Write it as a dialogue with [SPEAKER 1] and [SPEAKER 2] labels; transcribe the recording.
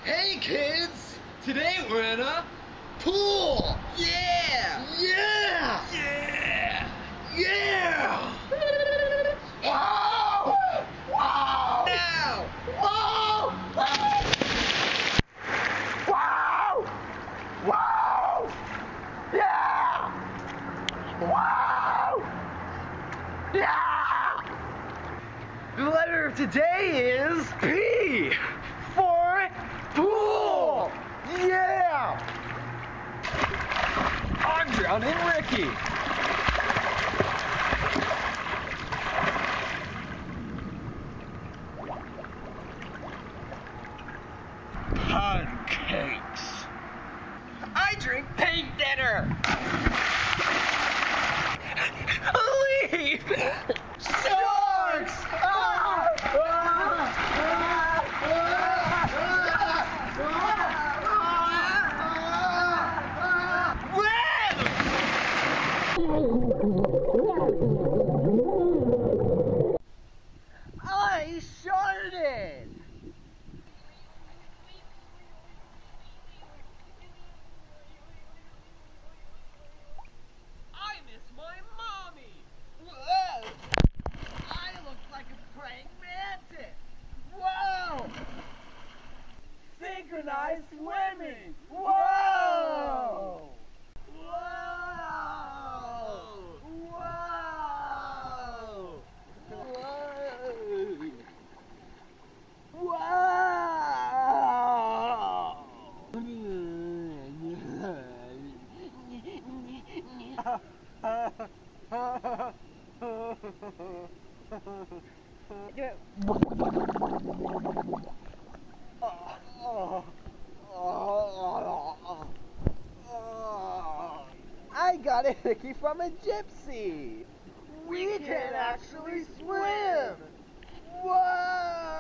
[SPEAKER 1] Hey kids! Today we're in a pool! Yeah! Yeah! Yeah! Yeah! Wow! Wow! Now! Wow! Wow! Wow! Yeah! Wow! Yeah! The letter of today is P for pool! Yeah! I'm drowning Ricky. Pancakes. I drink paint thinner. Leave! Sharks! Ah! I sharted! I miss my mommy! Whoa! I look like a praying mantis! Whoa! Synchronized swimming! Whoa! Whoa! Whoa! I got a hickey from a gypsy. We can actually swim. Whoa!